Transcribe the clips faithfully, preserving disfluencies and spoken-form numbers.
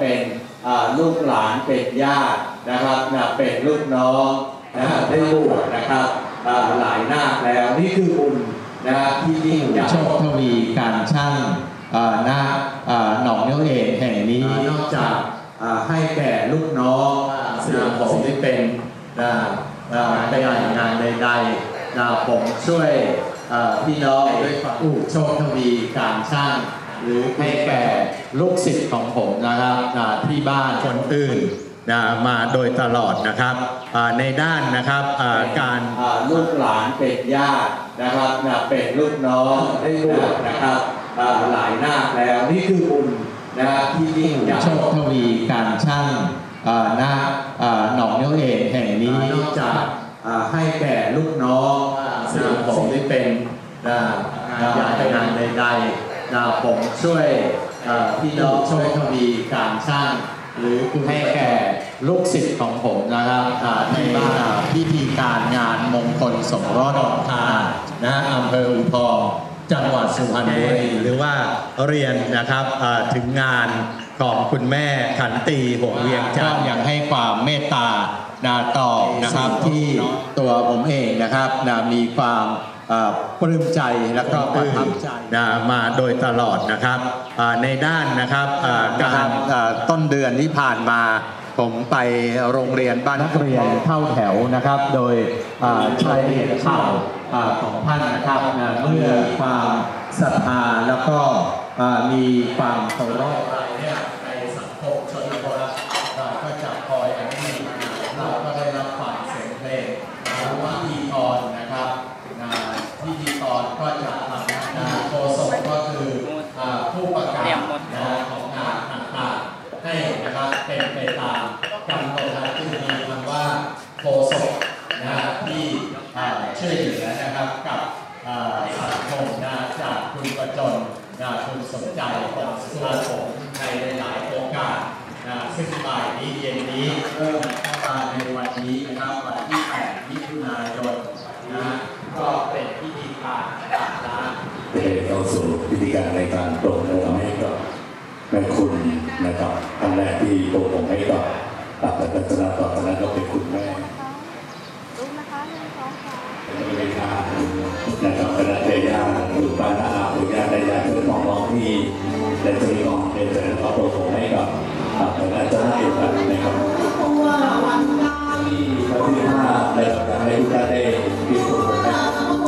เป็นลูกหลานเป็นญาตินะครับเป็นลูกน้องนะได้บวชนะครับหลายนาคแล้วนี่คือบุญนะที่ยิ่งใหญ่โชคทวีการช่างณหนองเนื้อเอกแห่งนี้นอกจากให้แก่ลูกน้องเสื่อมผมที่เป็นไปงานใดๆผมช่วยพี่น้องด้วยความอุโชคทวีการช่างหรือให้แก่ลูกศิษย์ของผมนะครับที่บ้านคนอื่นมาโดยตลอดนะครับในด้านนะครับการลูกหลานเป็นญาตินะครับเป็นลูกน้องได้บวชนะครับหลายนาคแล้วนี่คือบุญนะที่ยิ่งใหญ่โชคทวีการช่างณหนองเนื้อเอกแห่งนี้นอกจากให้แก่ลูกน้องเสื่อมผมที่เป็นงานงานใดๆผมช่วยพี่น้องโชคทวีการช่างหรือให้แก่ลูกศิษย์ของผมนะครับในพิธีการงานมงคลสมรสนะอำเภออู่ทองจังหวัดสุพรรณบุรีหรือว่าเรียนนะครับถึงงานของคุณแม่ขันตีหงเวียงจันทร์ยังให้ความเมตตานาต่อนะครับที่ตัวผมเองนะครับมีความปลื้มใจและก็ประทับใจมาโดยตลอดนะครับในด้านนะครับการต้นเดือนที่ผ่านมาผมไปโรงเรียนบ้านนักเรียนเข้าแถวนะครับโดยใช้ข่าวของท่านนะครับเมื่อความศรัทธาแล้วก็มีความเคารพในสังคมชนบทเราก็จะคอยอันนี้เราก็ได้รับฟังเสียงเพลงว่าอีกรนะครับพิธีกรก็จะทำโฆษกก็คือผู้ประกาศของงานต่างๆให้นะครับเป็นไปตามกำหนดที่มีคำว่าโฆษกนะที่ช่วยเหลือนะครับกับสังคมนะจากคุณประจนนะคุณสนใจของสุภาพงศ์ในหลายโอกาสนะซึ่งบ่ายนี้เย็นนี้เริ่มเข้ามาในวันนี้นะครับวันที่แปดมิถุนายนนะก็เป็นพิธีการนะเป็นเข้าสู่พิธีการในการปลงมือให้กับแม่คุณนะครับท่านแรกที่ปลงมือให้กับตัดแต่ศาสนาต่อจากนั้นก็เป็นคุณแม่ลูกนะคะหนึ่งสองสามเป็นพิธีนะครับคณะเทยาหรือบ้านอาปุญญาได้ยาเพื่อของน้องที่ได้จะมีของเป็นเสด็จพระปลงมือให้กับคณะเจ้าหน้าที่นะครับที่วันที่ห้าในการให้ทุกท่านได้พิสูจน์นะครับ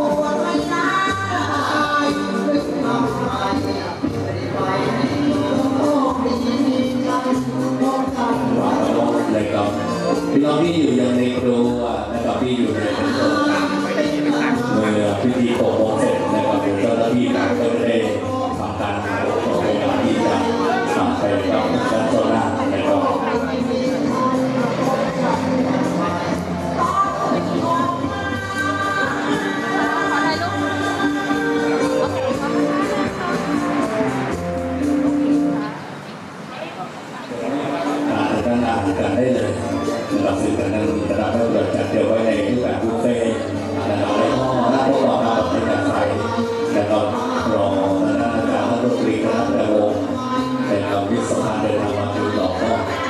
เลยครับพี่น้องที่อยู่ยังในครัวนะครับที่อยู่ในครัวเมื่อพิธีตกลงเสร็จนะครับเจ้าหน้าที่การก็ได้ทำการตกลงในการที่จะทำไปกับการโซน่านะครับกันได้เลยนะครับสื่อการนั้นนะครับให้เราจัดเดี๋ยวไว้ในรูปแบบบุฟเฟ่ต์นะครับแล้วก็น่าทดลองมาแบบเป็นการใส่นะครับรองคณะอาจารย์นักดนตรีคณะแต่วงในคำวิศวกรรมเดินทางมาถึงหลอกก็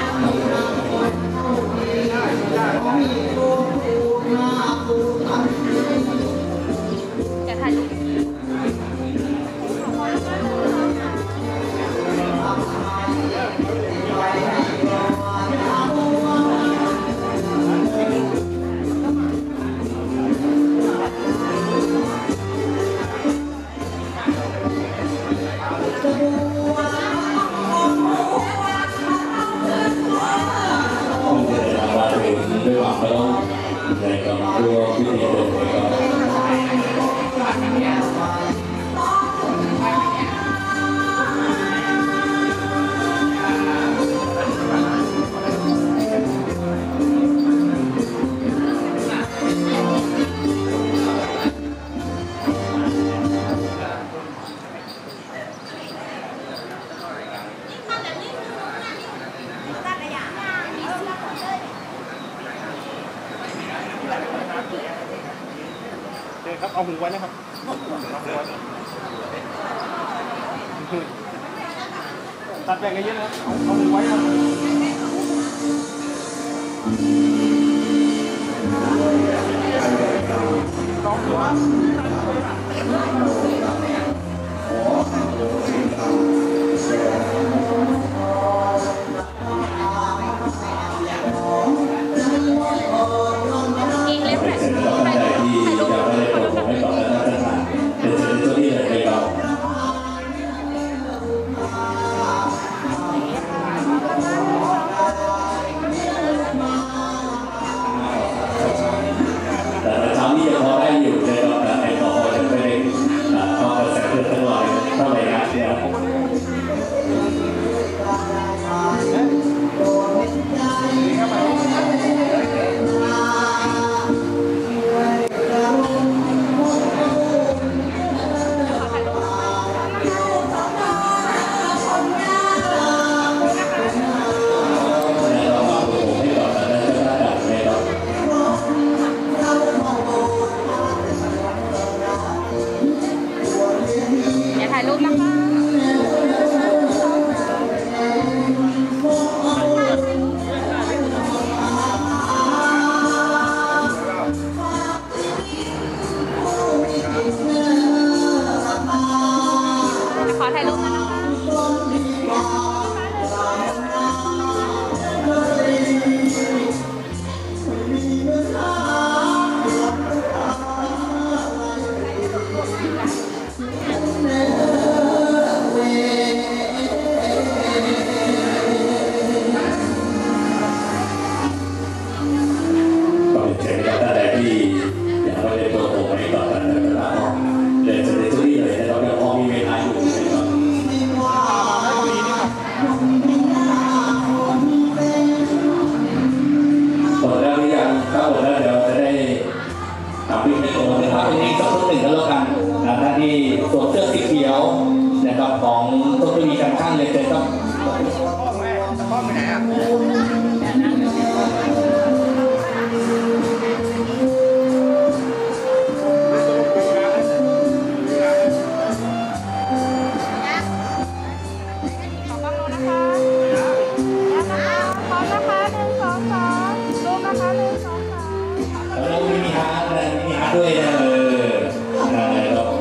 จะถ่ายรูปด้วยความเคารพในการร่วมพิธีเดินในการครับเอาหูไว้นะครับตัดแบ่งกันเยอะนะครับเอาหูไว้ครับพ่อไปไหนอ่ะแล้วมินิฮาร์ดอะไรมินิฮาร์ดด้วยนะเอออะไรหรอก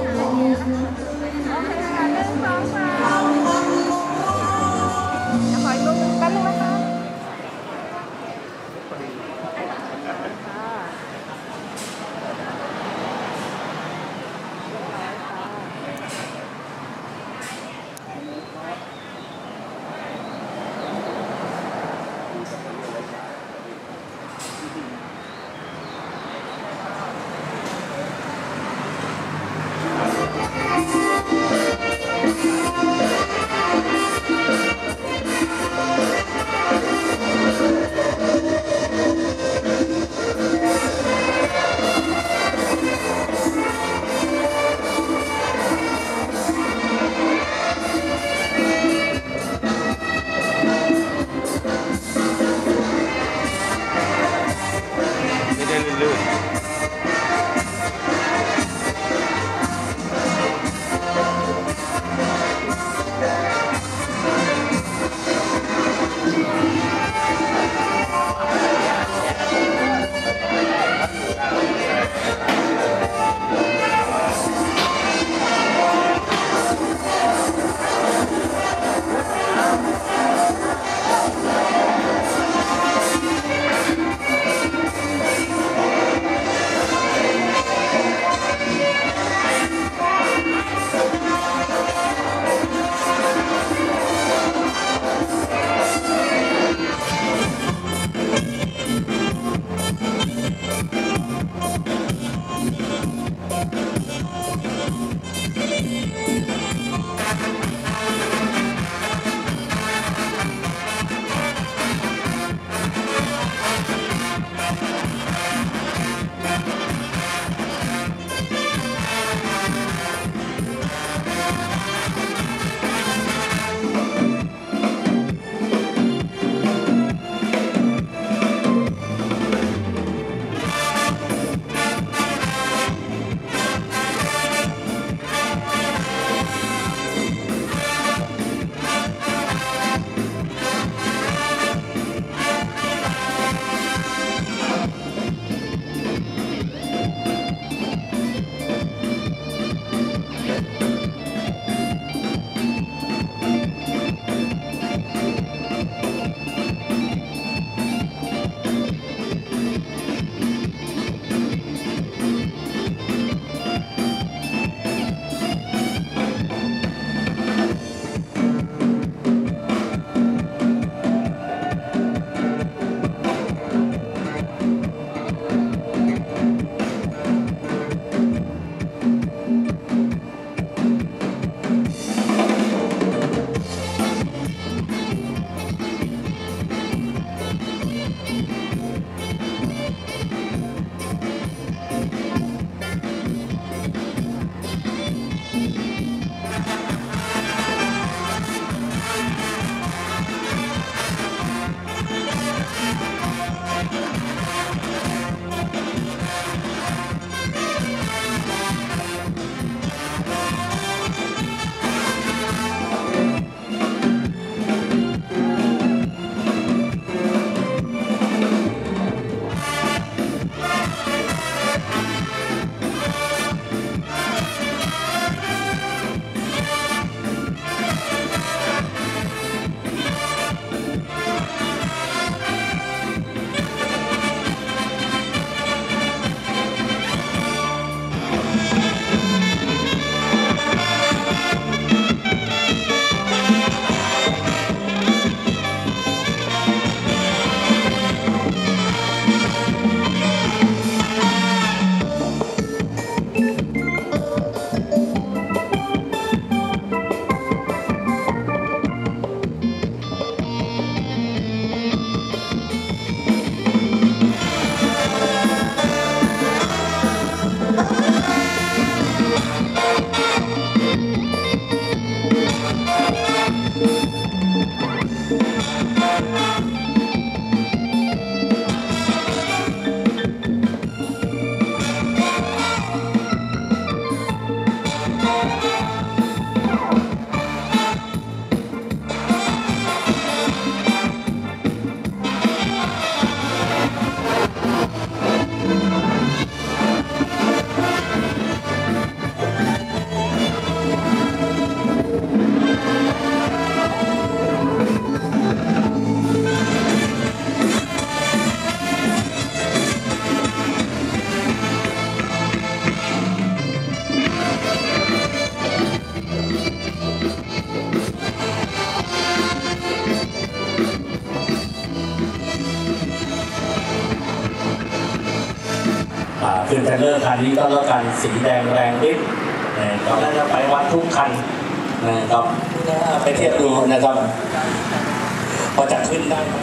ขึ้นเทรลเลอร์คันนี้ก็แล้วกันสีแดงแรงนิดนะครับน่าจะไปวัดทุกคันนะครับไปเทียบดูนะครับพอจะขึ้นได้ไหม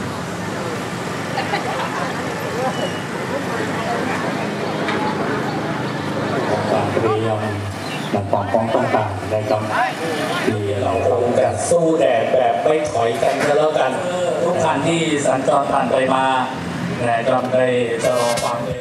การเตรียมหลังความพร้อมต่างๆนะครับที่เราคงจะสู้แดดแบบไม่ถอยกันก็แล้วกันทุกคันที่สัญจรผ่านไปมานะครับได้จะรอฟังเลย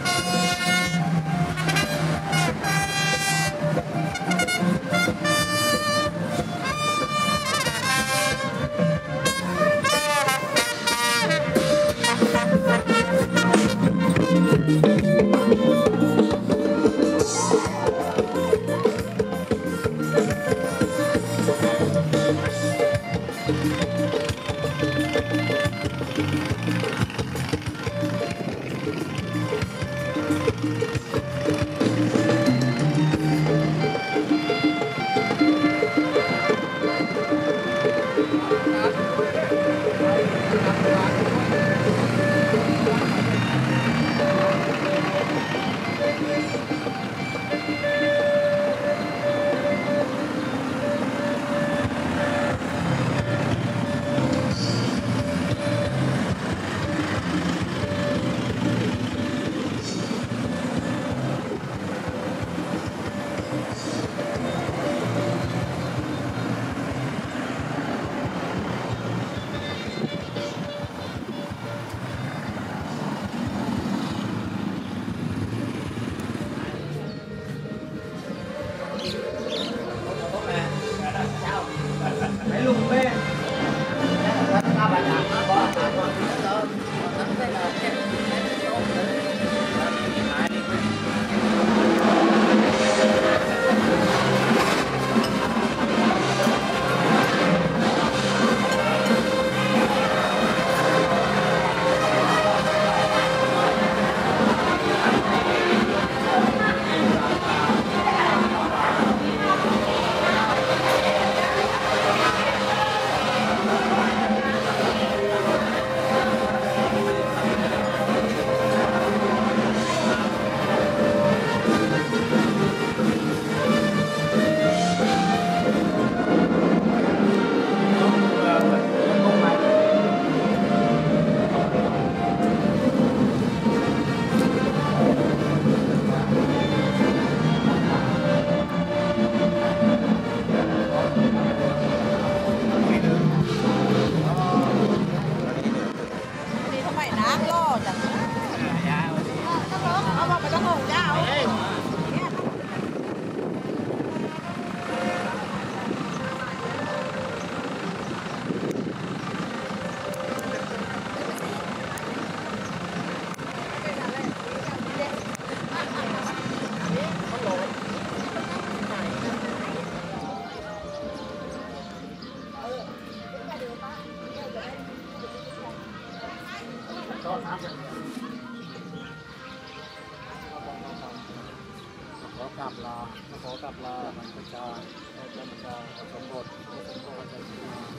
ขอกลับลาขอกลับลาบรรพชาบรรพชาสมบทสมบทจะ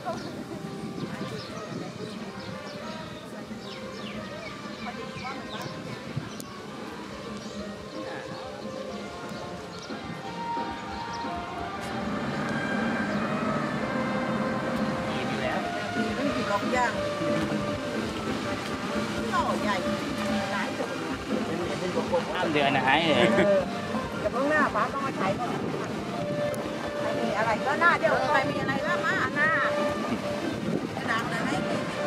ย่างหน่อใหญ่หลายตัวห้ามเดือนนะฮะเดี๋ยวเพิ่งหน้าฟ้าต้องมาใช้ก่อนใครมีอะไรก็หน้าเดี๋ยวใครมีอะไรก็มาหน้าดังเลยไหม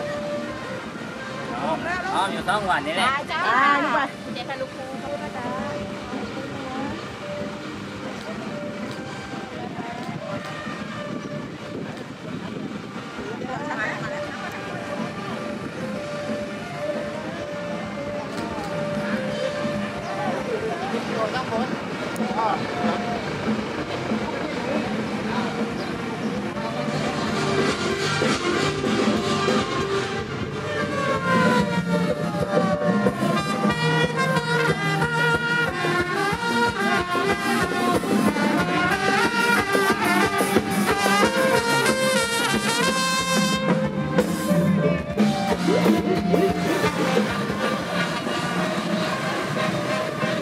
อ๋ออยู่ต้องวันนี้แหละจ้านี่ไปเจ๊พาลูกครูเขามาจ้าต้องพ้นอ๋อเ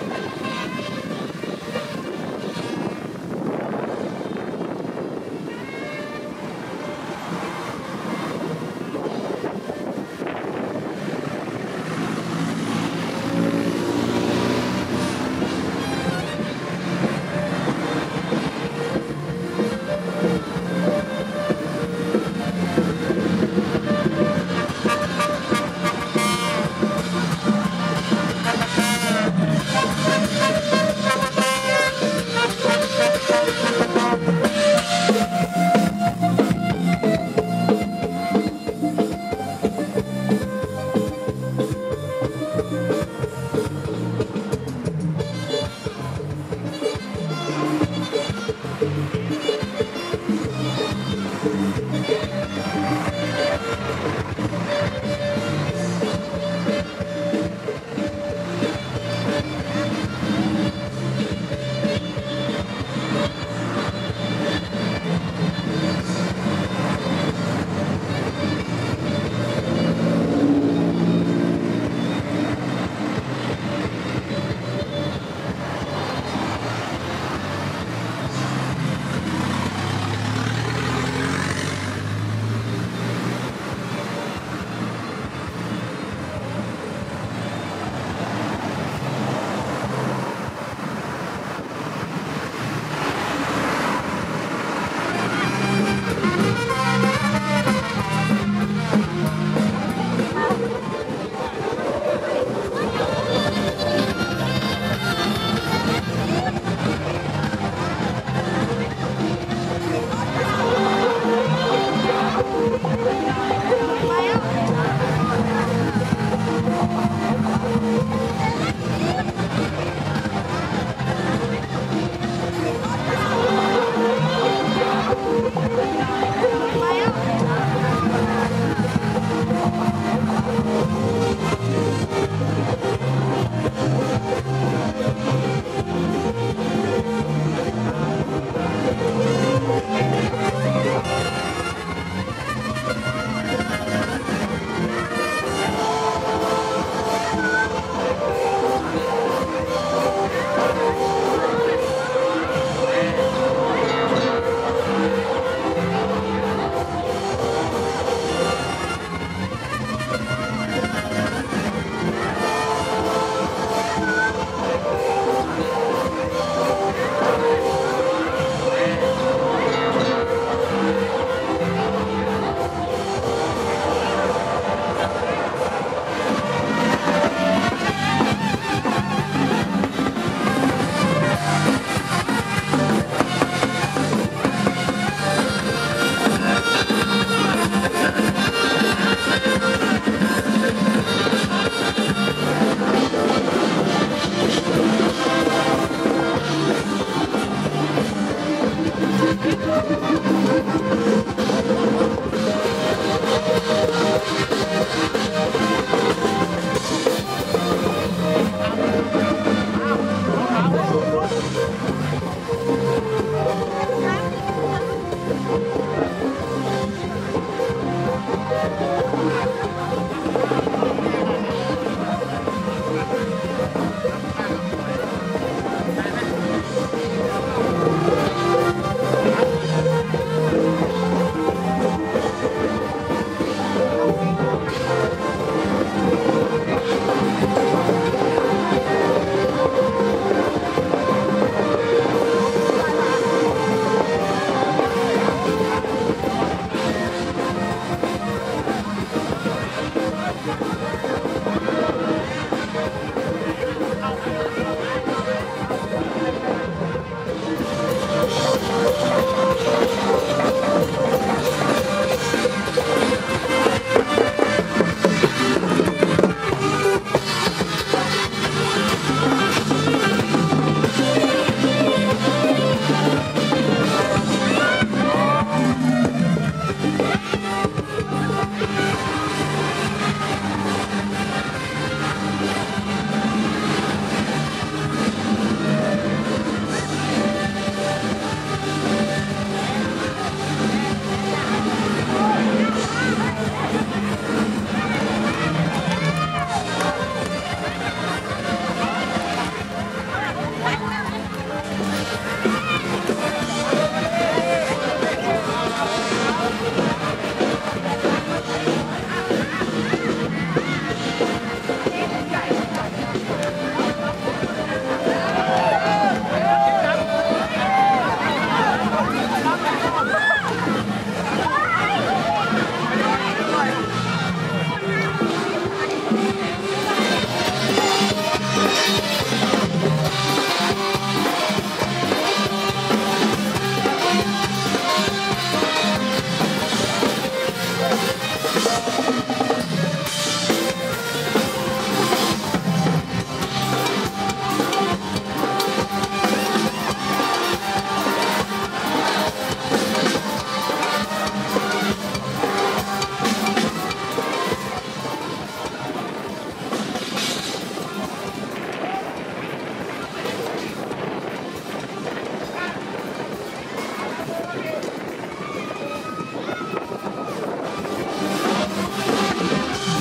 ค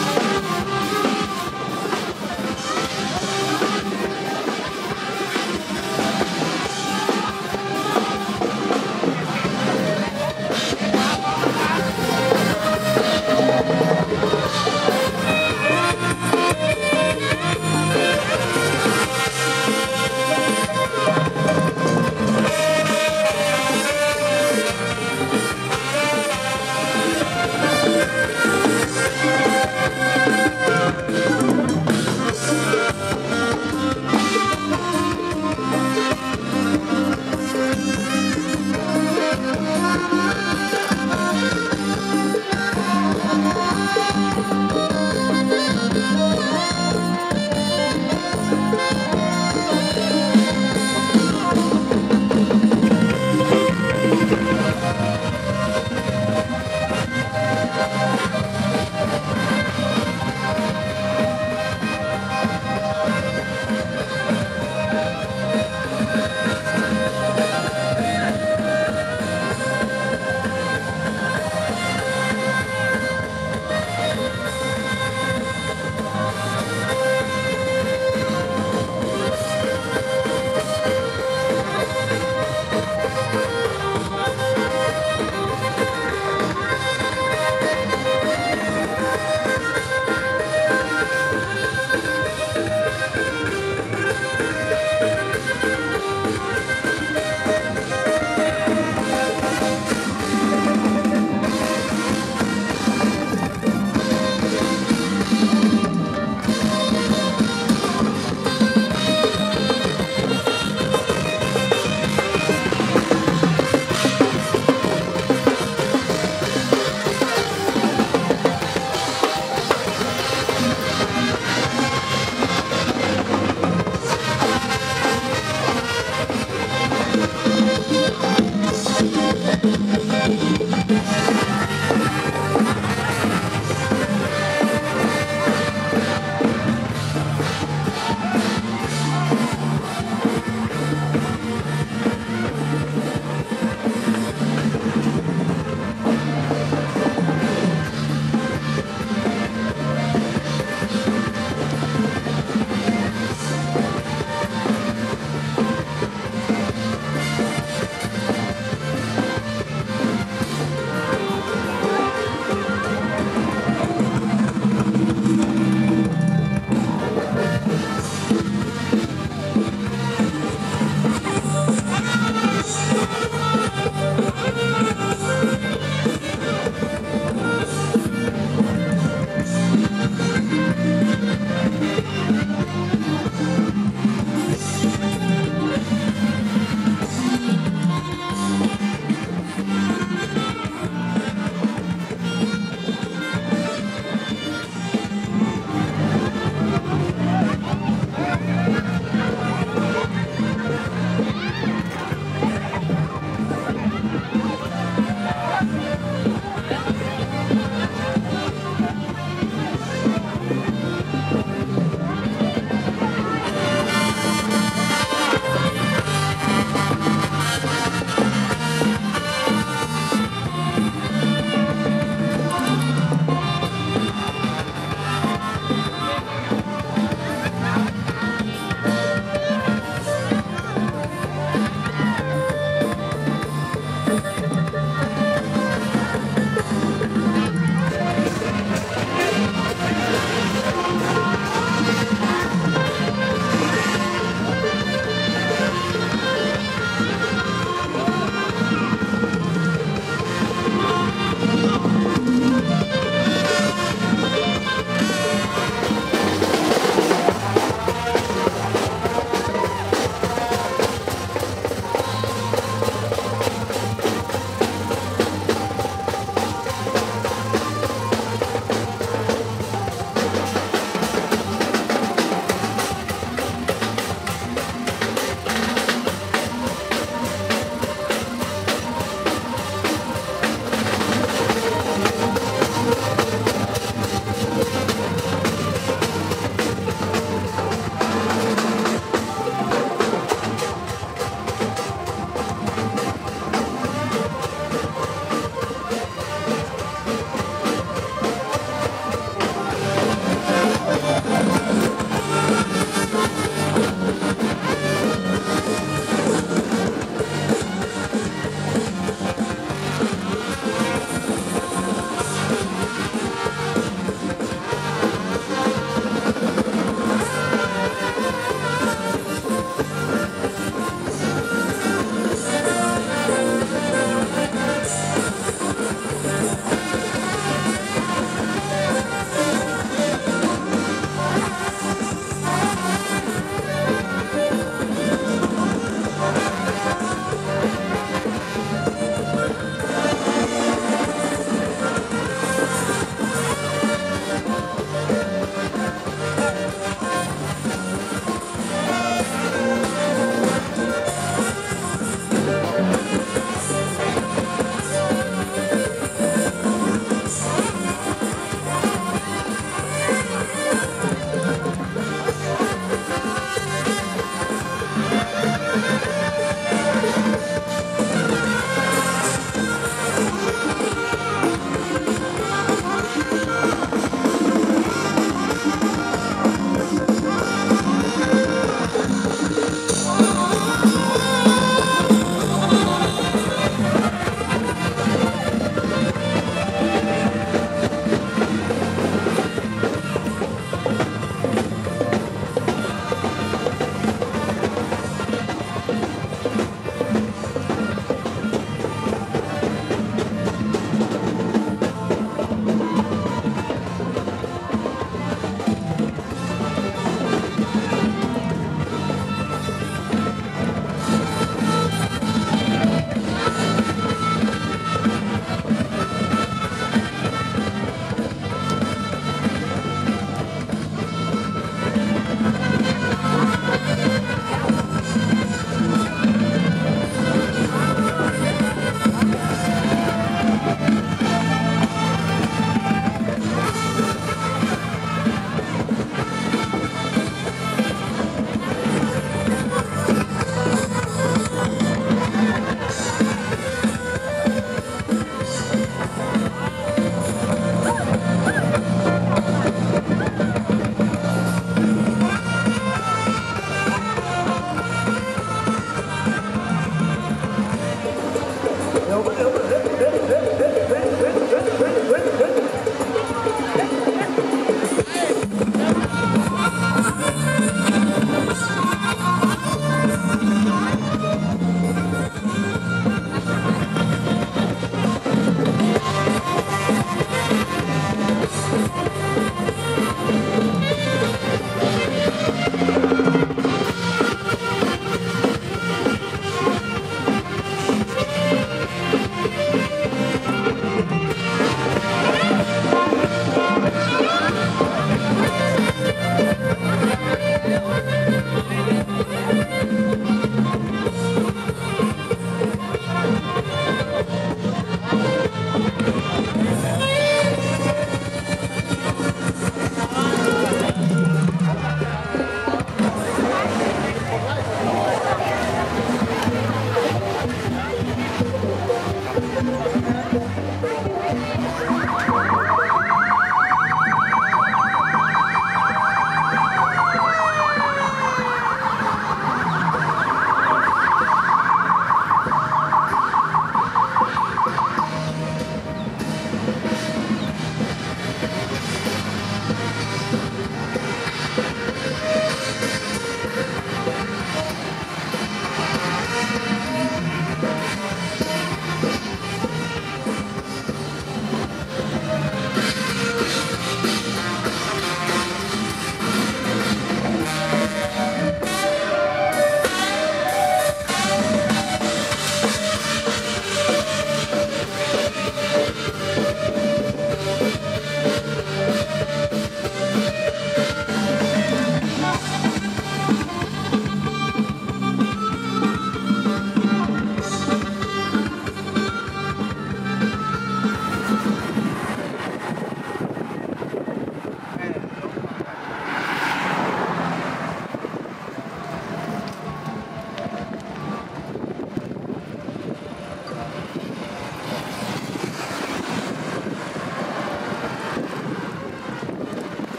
เ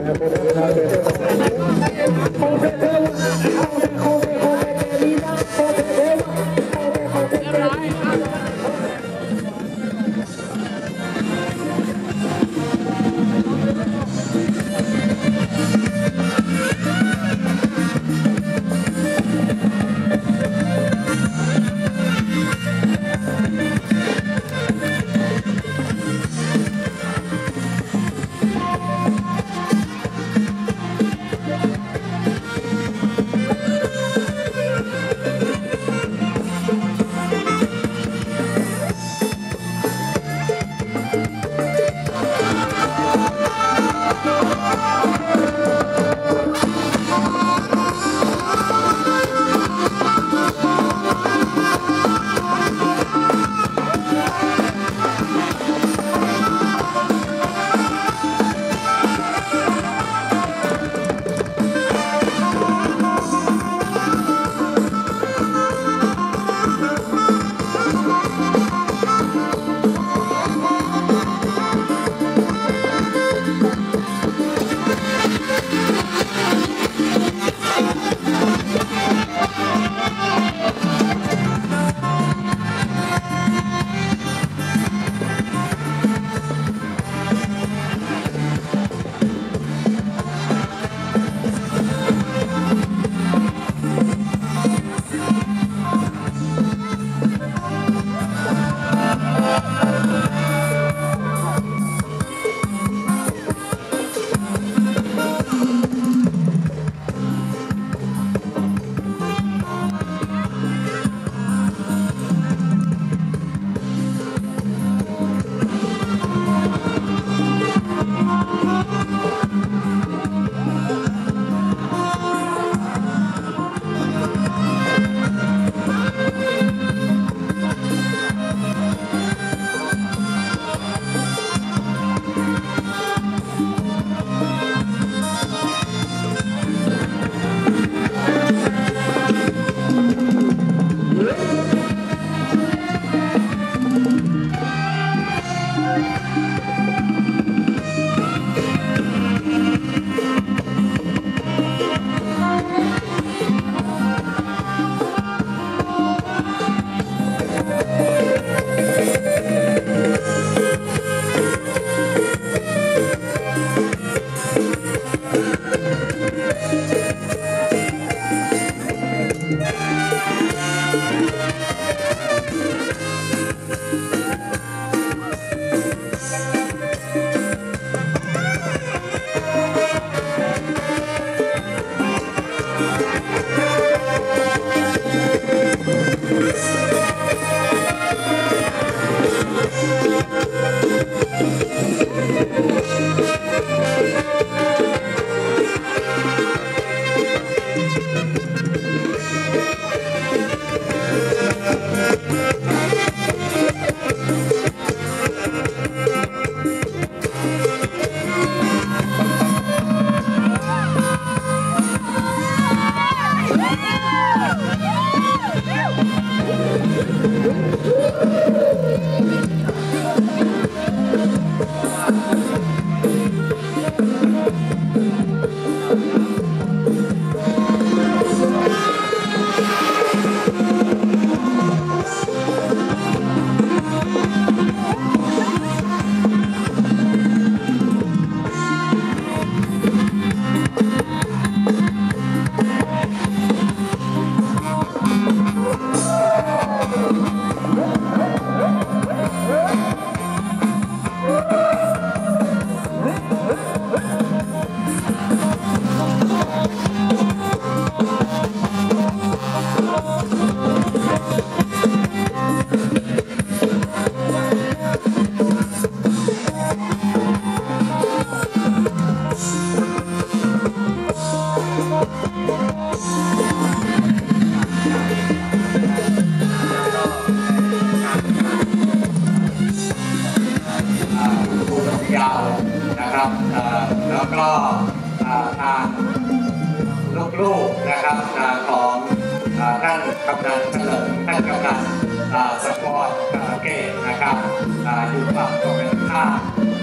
แล้วก็ทางลูกๆนะครับของท่านกำนันเฉลิมท่านกำนันสปอร์ตเกตนะครับอยู่ฝั่งตรงกันข้าม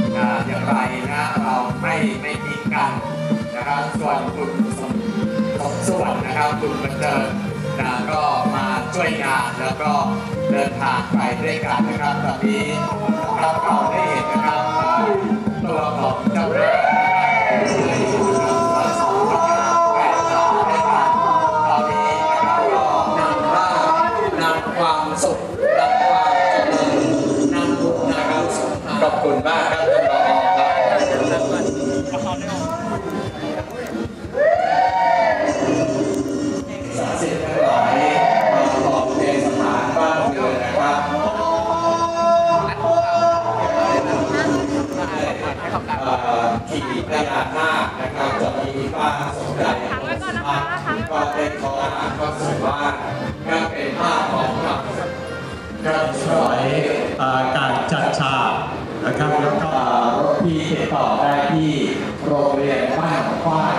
อย่างไรนะเราไม่ไม่ทิ้งกันนะครับส่วนคุณสมสมส่วนนะครับคุณบันเทิงนะก็มาช่วยงานแล้วก็เดินทางไปด้วยกันนะครับตอนนี้เราเราได้เห็นนะครับตัวของเจ้าหน้าสองคนงานแปดขาด้วยกันตอนนี้นะครับก็นำร่างนำความสุขนำความเจริญนำบุญนะครับขอบคุณมากครับท่านรองครับศักดิ์สิทธิ์ทั้งหลายมาขอบเทสถานบ้านเรือนนะครับขี่พญานาคนะครับจะมีป้าสมใจก็ได้ขออ่านก็สวยว่าก็เป็นภาพของครับครับสวยการจัดฉากนะครับแล้วก็รถที่ติดต่อได้ที่โรงเรียนบ้านฝ้าย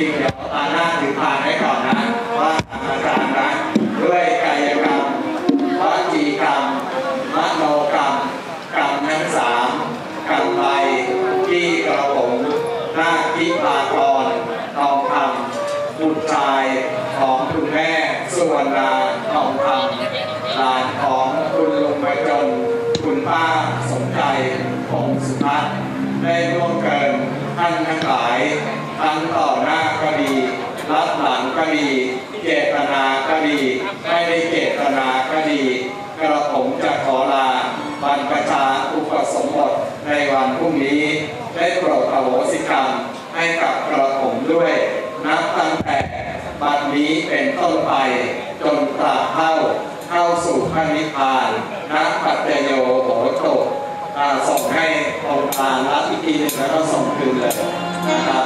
ริงๆเดี๋ยวตาหน้าถือผ่านไว้ก่อนนะว่าอาจารย์นะด้วยกายกรรมวจีกรรมมโนกรรมกรรมทั้งสามกรรมใดที่กระผมหน้าทิพากรทองคำบุตรชายของคุณแม่สุวรรณาทองคำหลานของคุณลุงประจนคุณป้าสมใจพงสุพัฒน์ได้ร่วมเกินท่านทั้งหลายทั้งต่อหน้าก็ดีรับหลังก็ดีเจตนาก็ดีไม่ได้เจตนาก็ดีกระผมจะขอลาบรรพชาอุปสมบทในวันพรุ่งนี้ได้โปรดอโหสิกรรมให้กับกระผมด้วยนับตั้งแต่บัดนี้เป็นต้นไปจนตราบเท่าเข้าสู่พระนิพพานนักปัจจโยโหตุส่งให้องค์การรับอีกทีหนึ่งแล้วก็ส่งคืนเลยนะครับ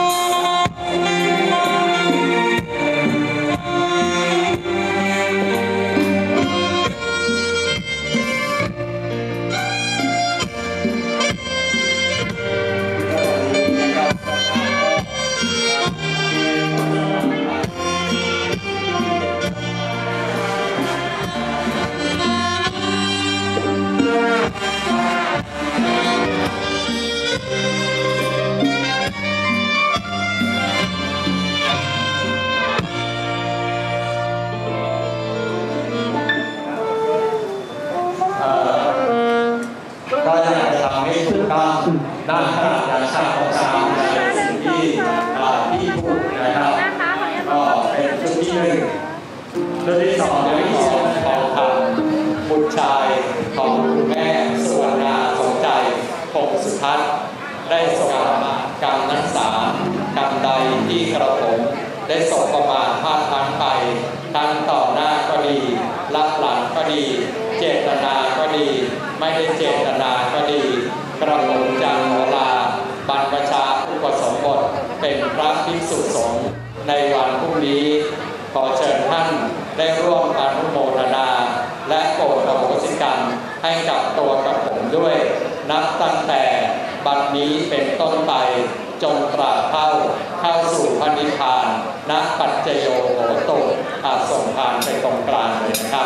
ก็อยากจะทำให้ถูกต้องด้านการจัดการของการในสิ่งที่ที่พูดนะครับก็เป็นชุดที่หนึ่งชุดที่สองในที่สองของทางบุตรชายของคุณแม่สุวรรณาสมใจพงสุพัฒน์ได้ส่งกรรมทั้งสามกรรมใดที่กระผมได้ส่งประมาทพลาดพลั้งไปทั้งต่อหน้าก็ดีรับหลังก็ดีเจตนาก็ดีไม่ได้เจตนาก็ดีกระผมจะขอลาบรรพชาอุปสมบทเป็นพระภิกษุสงฆ์ในวันพรุ่งนี้ขอเชิญท่านได้ร่วมอนุโมทนาและโปรดอโหสิกรรมให้กับตัวกับผมด้วยนับตั้งแต่บัดนี้เป็นต้นไปจงตราบเท่าเข้าสู่พระนิพพานณปัจจโยโหตุอาส่งผ่านไปตรงกลางเลยนะครับ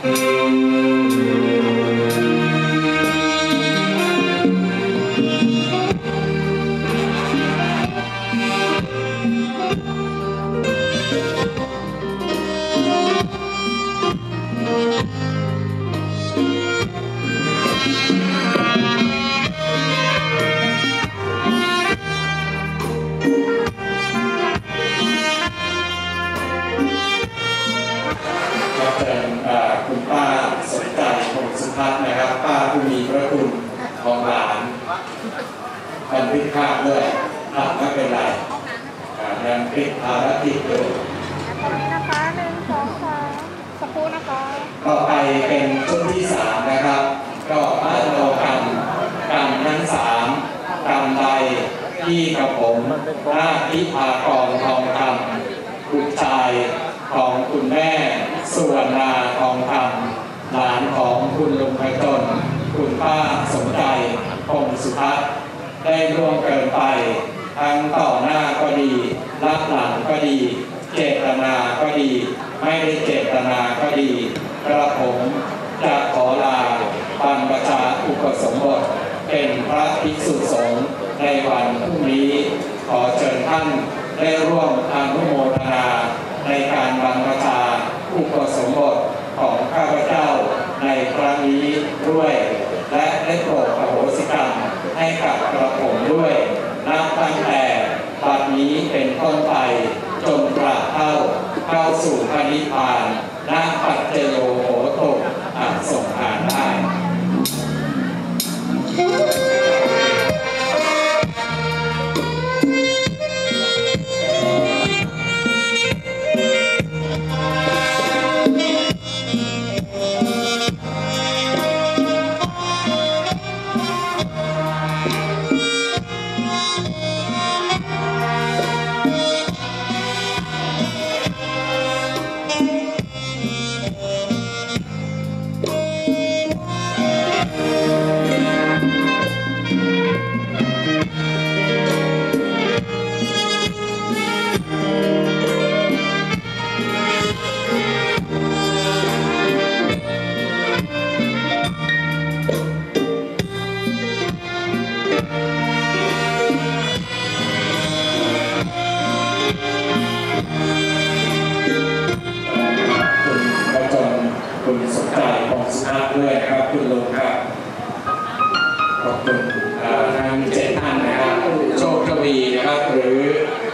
คุณป้าสนใจพงสุพัฒน์นะครับป้าผู้มีพระคุณของหลานบันทึกภาพด้วยไม่เป็นไรยังติดภารกิจอยู่ตรงนี้นะคะหนึ่งสองสามสักครู่นะคะต่อไปเป็นชุดที่สามนะครับก็มาโนกรรมกรรมทั้งสามกรรมใดที่กับผมหน้าทิพากรทองคำบุตรชายของคุณแม่สุวรรณาทองคำหลานของคุณลุงประจนคุณป้าสมใจพงสุพัฒน์ได้ร่วมเกินไปทั้งต่อหน้าก็ดีรับหลังก็ดีเจตนาก็ดีไม่ได้เจตนาก็ดีกระผมจะขอลาบรรพชาอุปสมบทเป็นพระภิกษุสงฆ์ในวันพรุ่งนี้ขอเชิญท่านได้ร่วมอนุโมทนาในการบรรพชาอุปสมบทของข้าพเจ้าในครั้งนี้ด้วยและได้โปรดอโหสิกรรมให้กับกระผมด้วยนับตั้งแต่บัดนี้เป็นต้นไปจนตราบเท่าเข้าสู่พระนิพพานณปัจจโยโหตุอาจส่งผ่านได้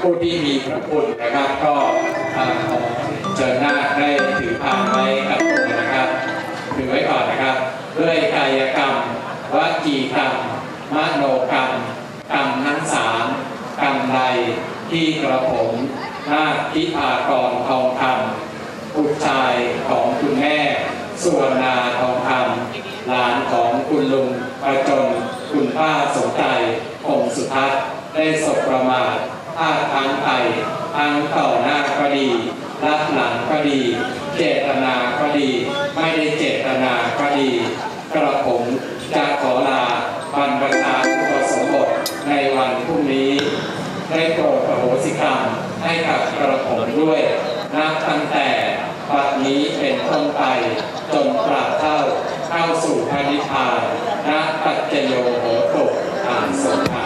ผู้ที่มีพระคุณนะครับก็ขอเชิญหน้าได้ถือพานไว้กับตัวนะครับถือไว้ก่อนนะครับด้วยกายกรรมวจีกรรมมโนกรรมกรรมทั้งสามกรรมใดที่กระผมนาคทิพากรทองคำบุตรชายของคุณแม่สุวรรณาทองคำหลานของคุณลุงประจนคุณป้าสมใจคงสุทัศน์ได้สบประมาทพลาดพลั้งไปทั้งต่อหน้าก็ดีรับหลังก็ดีเจตนาก็ดีไม่ได้เจตนาก็ดีกระผมจะขอลาบรรพชาอุปสมบทในวันพรุ่งนี้ได้โปรดอโหสิกรรมให้กับกระผมด้วยนับตั้งแต่บัดนี้เป็นต้นไปจนตราบเท่าเข้าสู่พระนิพพานณปัจจโยโหตุอ่านสงฆ์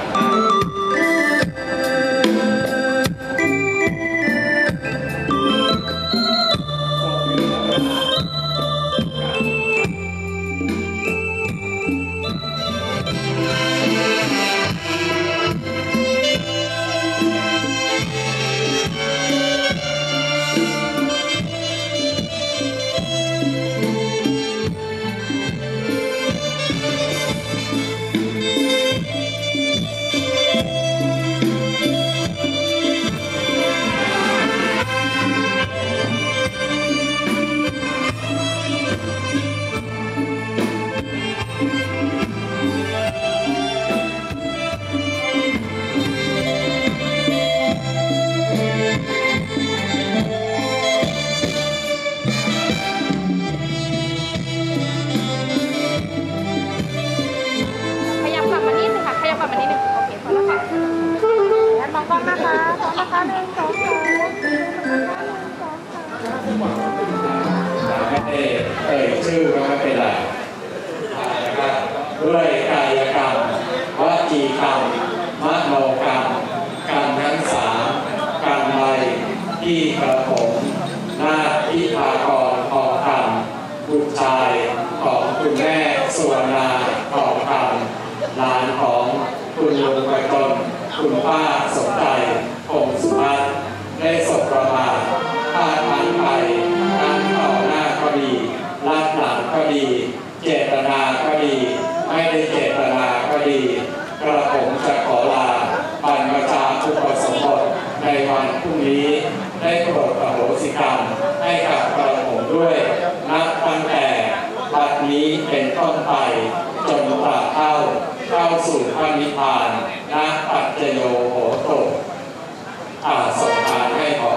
ไม่ได้เอ่ยชื่อก็ไม่เป็นไรนะครับด้วยกายกรรมวจีกรรมมโนกรรมกรรมทั้งสามกรรมใดที่กระผมนาคทิพากรทองคำบุตรชายของคุณแม่สุวรรณาทองคำหลานของคุณลุงประจนคุณป้าสมใจคงสุภาพได้สบประมาทพลาดพลั้งไปทั้งต่อหน้าก็ดีรับหลังก็ดีเจตนาก็ดีไม่ได้เจตนาก็ดีกระผมจะขอลาบรรพชาอุปสมบทในวันพรุ่งนี้ได้โปรดอโหสิกรรมให้กับกระผมด้วยนับตั้งแต่บัดนี้เป็นต้นไปจนตราบเท่าเข้าสู่พระนิพพานณปัจจโยโหตุอ่าส่งทานให้ผอ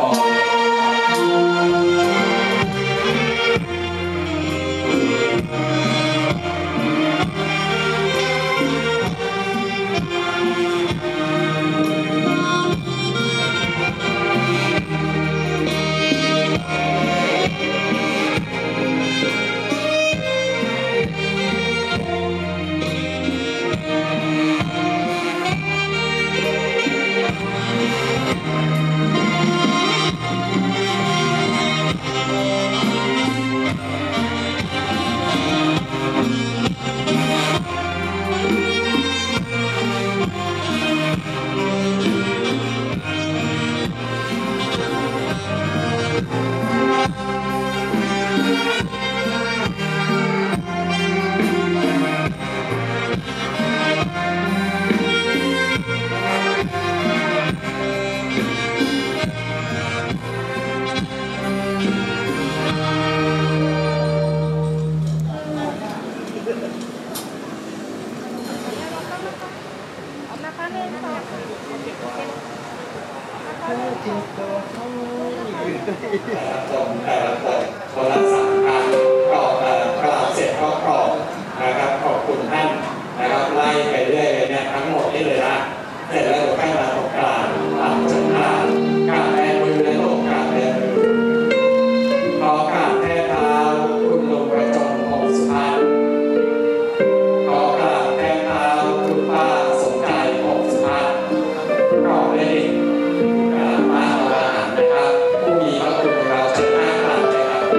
แต่ละคนคนละสามครั้งก็กล่าวเสร็จก็กรอบนะครับขอบคุณท่านนะครับไล่ไปเรื่อยเลยเนี่ยทั้งหมดนี่เลยนะเสร็จแล้วก็มาตกกลางหลับจนกลางกราบแทนมือและโลกกราบแทนมือขอกราบแทนเท้าคุณลุงประจงคงสุภาพขอกราบแทนเท้าคุณป้าสมใจคงสุภาพกรอบเลยกราบมาเอาอาหารนะครับผู้มีพระคุณเราเชิญหน้ากราบเลยครับ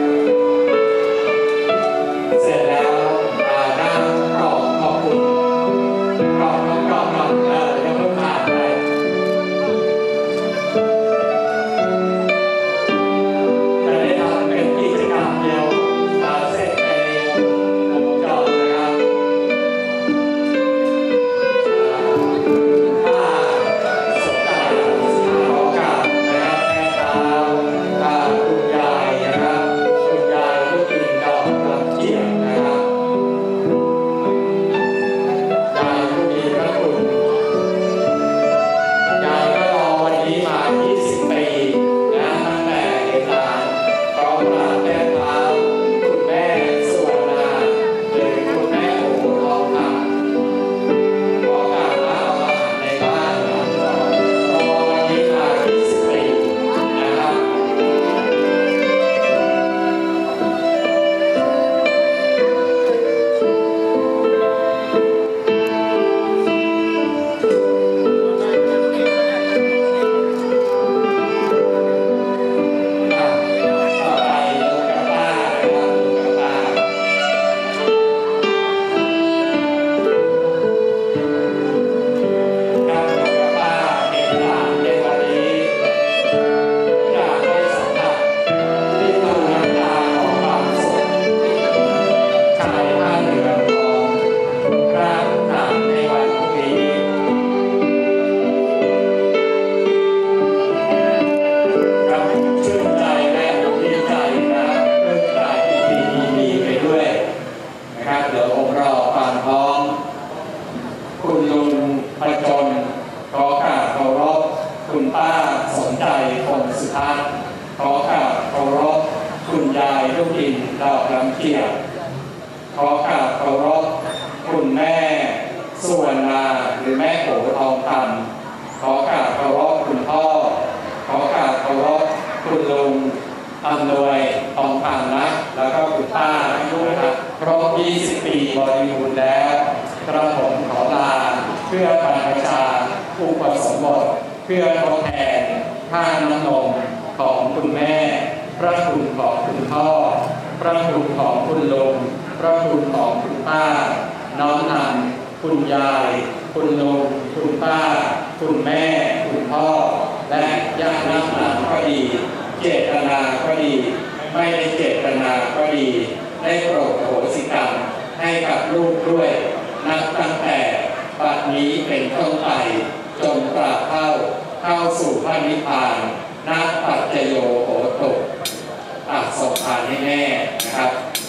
เสร็จแล้วนั่งกรอบขอบคุณกรอบกรอบกรอบเออยังเพิ่งผ่านไปทัศน์ขอกราบเคารพคุณยายลูกดินดอกลำเกียรขอกราบเคารพคุณแม่สุวรรณาหรือแม่โขทองคำขอกราบเคารพคุณพ่อขอกราบเคารพคุณลุงอำนวยทองคำนะแล้วก็คุณป้านะครับครบยี่สิบปีบริบูรณ์แล้วกระผมขอลาเพื่อบรรพชาอุปสมบทเพื่อทดแทนค่าน้ำนมของคุณแม่พระคุณของคุณพ่อพระคุณของคุณลุงพระคุณของคุณป้าน้อมนำคุณยายคุณลุงคุณป้าคุณแม่คุณพ่อและญาติน้ำหลานก็ดีเจตนาก็ดีไม่ได้เจตนาก็ดีได้โปรดโหสิกรรมให้กับลูกด้วยนับตั้งแต่บัดนี้เป็นต้นไปจนตราบเท่าเข้าสู่พระนิพพานณปัจจโยโหตุอักษรผ่านให้แน่นะครับ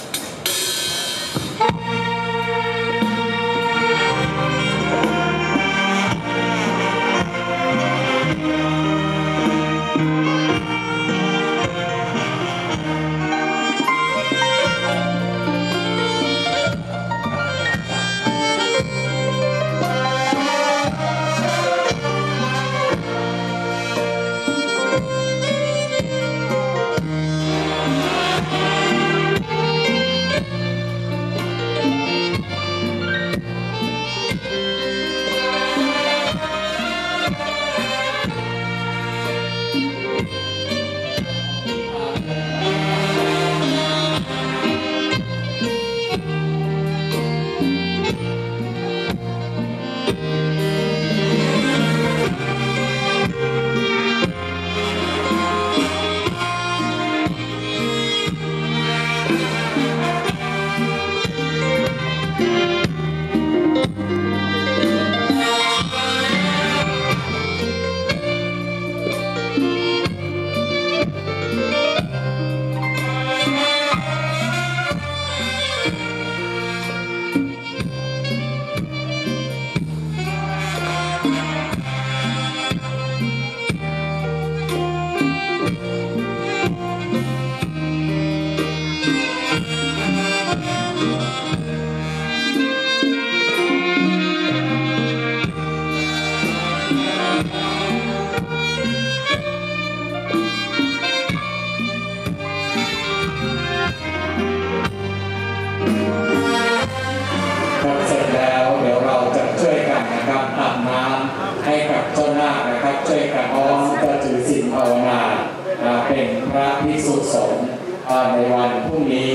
เป็นพระภิกษุสงฆ์ในวันพรุ่งนี้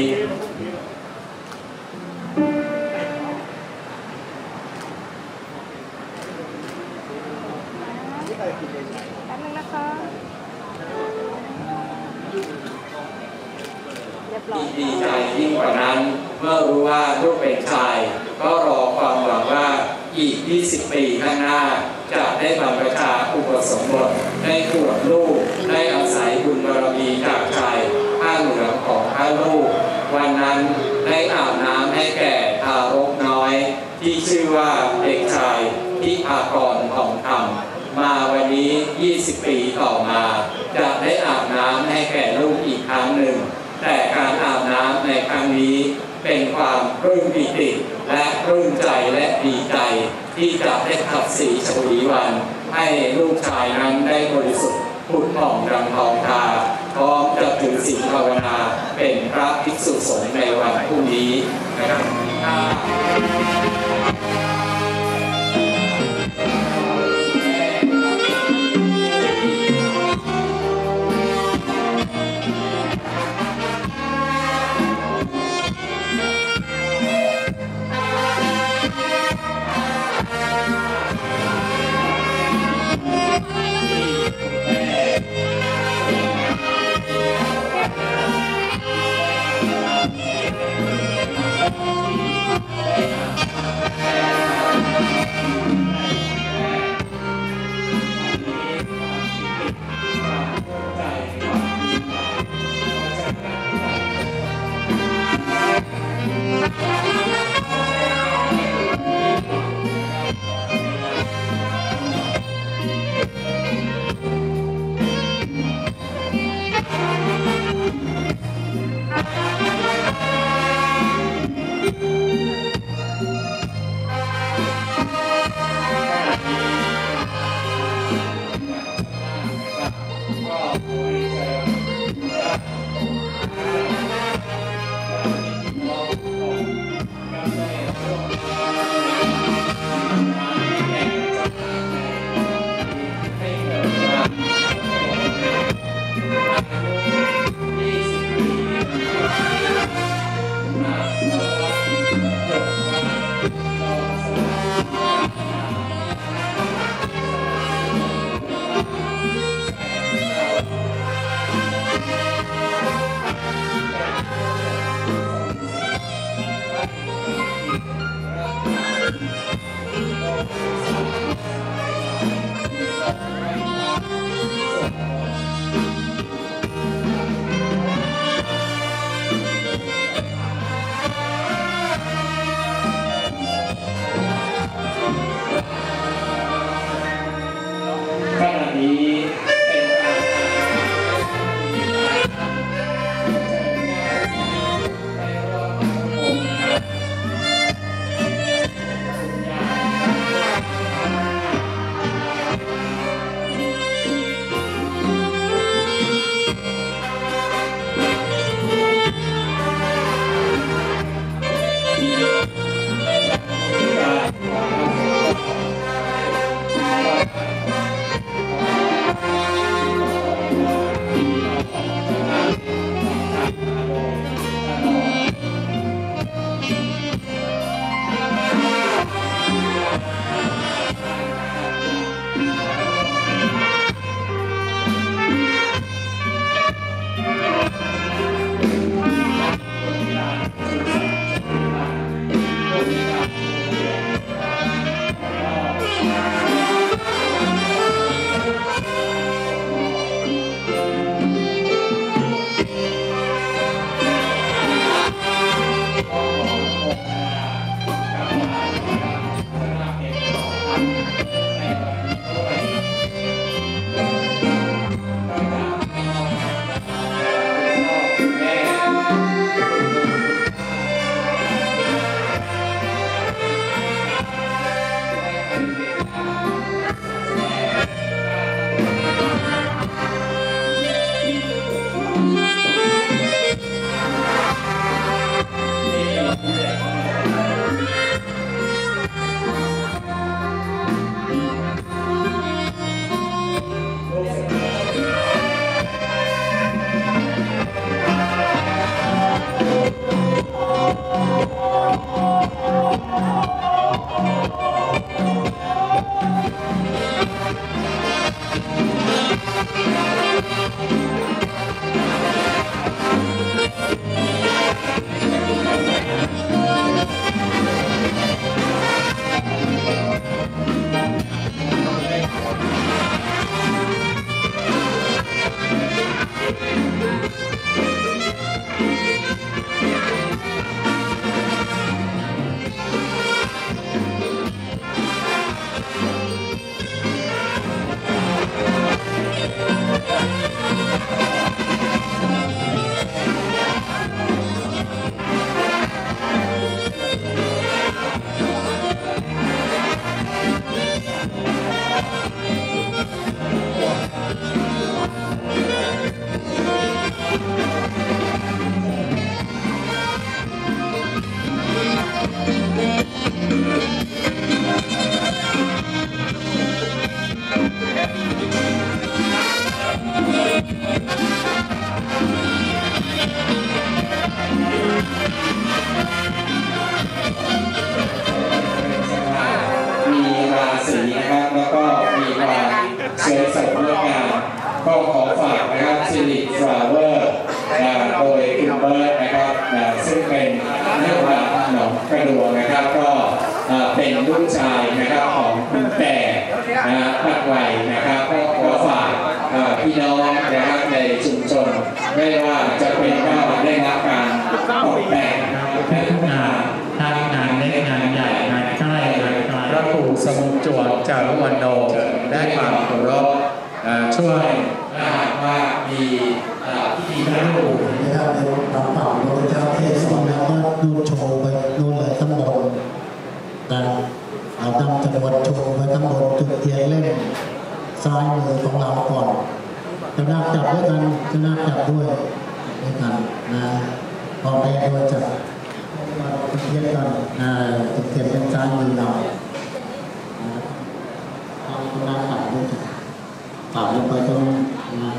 ดีใจยิ่งกว่านั้นเมื่อรู้ว่าลูกเป็นชายก็รอความหวังว่าอีกยี่สิบปีข้างหน้าจะได้บรรพชาอุปสมบทได้ขวบลูกได้อาศัยบุญบารมีจากชายผ้าเหลืองของพระลูกวันนั้นได้อาบน้ำให้แก่ทารกน้อยที่ชื่อว่าเด็กชายทิพากรทองคำมาวันนี้ยี่สิบปีต่อมาจะได้อาบน้ำให้แก่ลูกอีกครั้งหนึ่งแต่การอาบน้ำในครั้งนี้เป็นความปลื้มปิติและปลื้มใจและดีใจที่จะได้ขับสีชวีวันให้ลูกชายนั้นได้บริสุทธิ์ผุดผ่องดังทองทาพร้อมจะถือศีลภาวนาเป็นพระภิกษุสงฆ์ในวันพรุ่งนี้นะครับสวยสดงดงามก็ขอฝากนะครับซิลิฟลาเวอร์โดยคุณเบิร์ตนะครับซึ่งเป็นเรื่องราวหนองกระดวงนะครับก็เป็นลูกชายนะครับของคุณแต่นะพักไวนะครับก็ขอฝากพี่น้องนะครับในชุมชนไม่ว่าจะเป็นก็ได้รับการตกแต่งและพัฒนาทางงานเล็กงานใหญ่งานใกล้งานไกลพระครูสมุจวบจารุวรรณโนได้ความเคารพช่วยถ้าหากว่ามีพิธีพระครูนะครับเดี๋ยวทางฝั่งโดยเจ้าเทศน์แล้วก็ดูโชว์ไปนู่นเลยทั้งหมดนะเอานำจำนวนโชว์ไปทั้งหมดจุดเทียนเล่นซ้ายมือของเราก่อนจะนับจับด้วยกันจะนับจับด้วยด้วยกันนะพอแม่ด้วยจับจุดเทียนกันนะจุดเทียนเป็นซ้ายมือเราเอาตัวนับจับด้วยกันตัดลงไปตรงนะ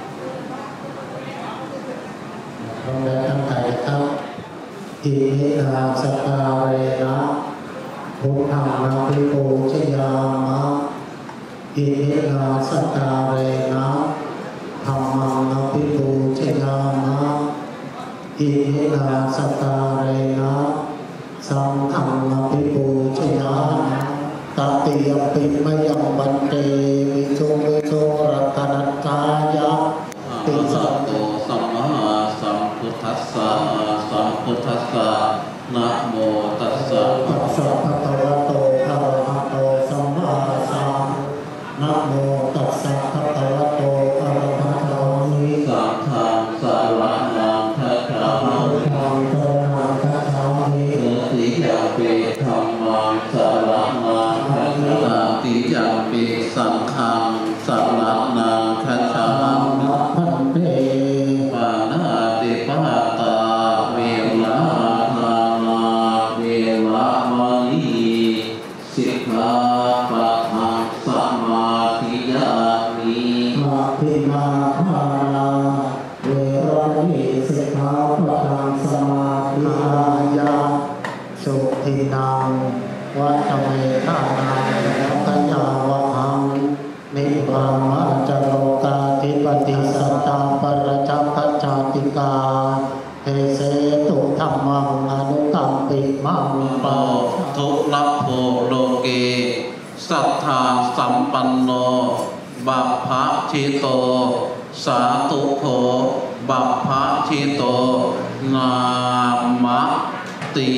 ตรงนั้นตั้งใจครับอิมินาสกาเรนะพุทธังนาภิปูชยามะอิมินาสกาเรนะธัมมังนาภิปูชยามะอิมินาสกาเรนะสังฆังนาภิปูชยามะตติยปิมยังบันเตวิโชวิโชรัตนัจจายะติสัตโตสัมมาสัมพุทธัสสะสัมพุทธัสสะนะโมตัสสะภะคะวะโตอะระหะโตสัมมาสัมนะโมตัสสะภะคะวะโตอะระหะโตนิสังฆังสารนังคัจฉามิธัมมังสารนังคัจฉามิติยัมปิธัมมังสารนังคัจฉามิติยัมปิสังฆังสารนังคัจฉามิพันเตปานาติปาตาเวลาธานาเวลามณีสิกขาปะทังสมาธิยามิอาภินาภาลาเวรมิสิกขาปะทังสมาธิยายาสุทินังวัฏเวทานังกัญญาวะหังนิพพามัจจโลกาธิปติสัตตาปรจักขจาติกาเทเสตุธัมมังอนุกัมปิมังปะทุลัพโภโลเกสัทธาสัมปันโนบัพพะชิโตสาธุโขบัพพะชิโตนามะตี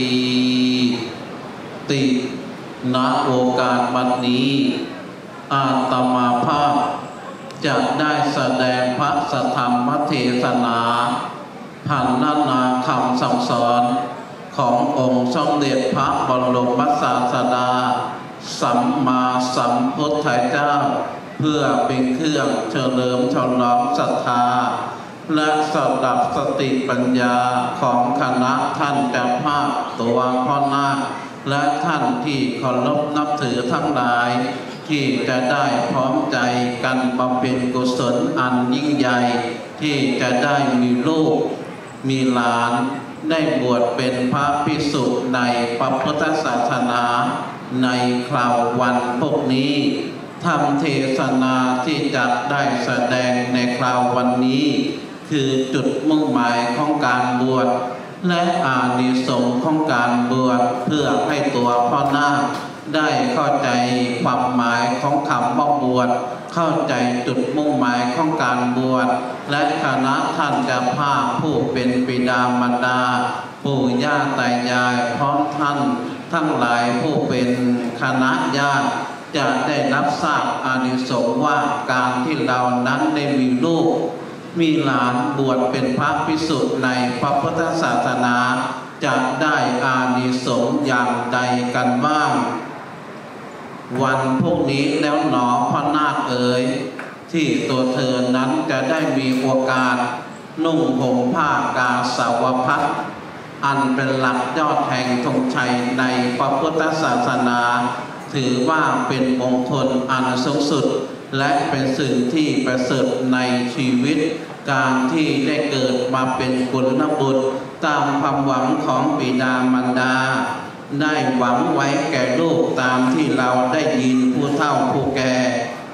ติณโอกาสบัดนี้อาตมาภาพจะได้แสดงพระสัทธรรมเทศนาพันนานาคำสั่งสอนขององค์สมเด็จพระบรมศาสดาสัมมาสัมพุทธเจ้าเพื่อเป็นเครื่องเฉลิมฉลองศรัทธาและสดับสติปัญญาของคณะท่านเจ้าภาพตัวพ่อนาคและท่านที่เคารพนับถือทั้งหลายที่จะได้พร้อมใจกันบำเพ็ญกุศลอันยิ่งใหญ่ที่จะได้มีลูกมีหลานได้บวชเป็นพระภิกษุในพระพุทธศาสนาในคราววันพวกนี้ธรรมเทศนาที่จะได้แสดงในคราววันนี้คือจุดมุ่งหมายของการบวชและอานิสงส์ของการบวชเพื่อให้ตัวพ่อนาคได้เข้าใจความหมายของคำว่าบวชเข้าใจจุดมุ่งหมายของการบวชและคณะท่านเจ้าภาพผู้เป็นบิดามารดาปู่ย่าตายายพร้อมท่านทั้งหลายผู้เป็นคณะญาติจะได้รับทราบอานิสงส์ว่าการที่เรานั้นได้มีลูกมีหลานบวชเป็นพระภิกษุในพระพุทธศาสนาจะได้อานิสงส์อย่างใดกันบ้างวันพวกนี้แล้วหนอพ่อนาคเอ๋ยที่ตัวเธอนั้นจะได้มีโอกาสนุ่งห่มผ้ากาสาวพัสอันเป็นหลักยอดแห่งธงชัยในพระพุทธศาสนาถือว่าเป็นมงคลอันสูงสุดและเป็นสิ่งที่ประเสริฐในชีวิตการที่ได้เกิดมาเป็นกุลบุตรตามความหวังของบิดามารดาได้หวังไว้แก่ลูกตามที่เราได้ยินผู้เฒ่าผู้แก่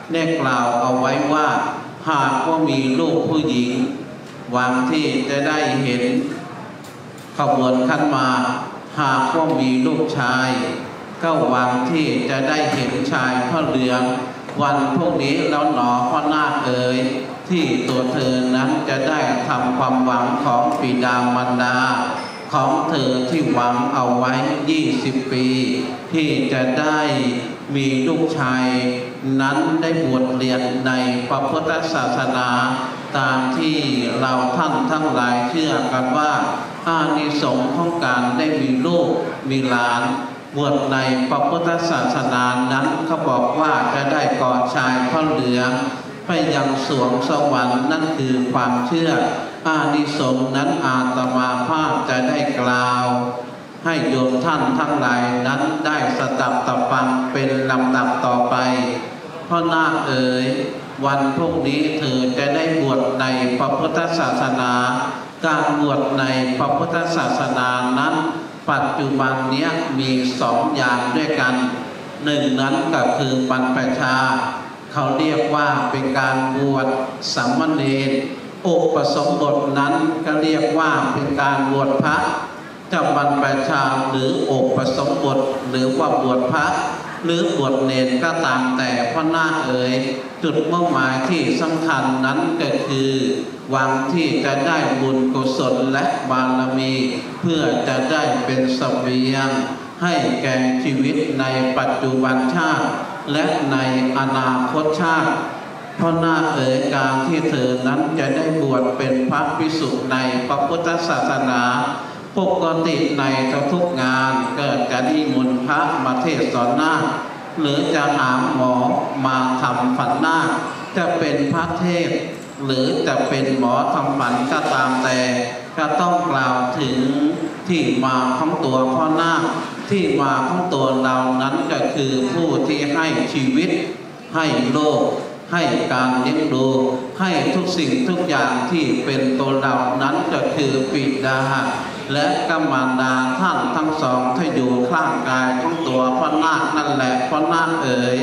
ได้กล่าวเอาไว้ว่าหากว่ามีลูกผู้หญิงหวังที่จะได้เห็นขบวนขันหมากหากว่ามีลูกชายก็หวังที่จะได้เห็นชายพระเหลืองวันพวกนี้แล้วหนอพ่อนาคเอ๋ยที่ตัวเธอนั้นจะได้ทำความหวังของบิดามารดาของเธอที่หวังเอาไว้ยี่สิบปีที่จะได้มีลูกชายนั้นได้บวชเรียนในพระพุทธศาสนาตามที่เราท่านทั้งหลายเชื่อกันว่าอานิสงส์ของการได้มีลูกมีหลานบวชในพระพุทธศาสนานั้นเขาบอกว่าจะได้กอดชายพระเหลืองไปยังสวงสวรรค์นั่นคือความเชื่ออานิสงส์นั้นอาตมาภาพจะได้กล่าวให้โยมท่านทั้งหลายนั้นได้สดับตะฟังเป็นลำดับต่อไปพ่อนาคเอ๋ยวันพวกนี้เธอจะได้บวชในพระพุทธศาสนาการบวชในพระพุทธศาสนานั้นปัจจุบันนี้มีสองอย่างด้วยกันหนึ่งนั้นก็คือบรรพชาเขาเรียกว่าเป็นการบวชสามเณรอุปสมบทนั้นก็เรียกว่าเป็นการบวชพระจะบรรพชาหรืออุปสมบทหรือว่าบวชพระหรือบวชเนรก็ตามแต่พ่อนาคเอ๋ยจุดมุ่งหมายที่สำคัญนั้นก็คือหวังที่จะได้บุญกุศลและบารมีเพื่อจะได้เป็นเสบียงให้แก่ชีวิตในปัจจุบันชาติและในอนาคตชาติพ่อนาคเอ๋ยการที่เธอนั้นจะได้บวชเป็นพระภิกษุในพระพุทธศาสนาปกติในทุกงานเกิดจะนิมนต์พระมาเทศนาหรือจะหาหมอมาทำฝันนาคจะเป็นพระเทศหรือจะเป็นหมอทำฝันก็ตามแต่ก็ต้องกล่าวถึงที่มาของตัวพ่อนาคที่มาของตัวเรานั้นก็คือผู้ที่ให้ชีวิตให้โลกให้การเลี้ยงดูให้ทุกสิ่งทุกอย่างที่เป็นตัวเรานั้นก็คือบิดาและกมารดาท่านทั้งสองที่อยู่ข้างกายของตัวพ่อนาคนั่นแหละพ่อนาคเอ๋ย